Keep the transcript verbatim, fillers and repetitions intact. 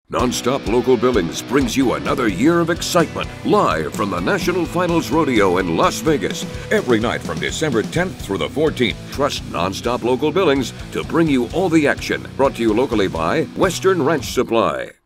Nonstop Local Billings brings you another year of excitement, live from the National Finals Rodeo in Las Vegas. Every night from December tenth through the fourteenth, trust Nonstop Local Billings to bring you all the action. Brought to you locally by Western Ranch Supply.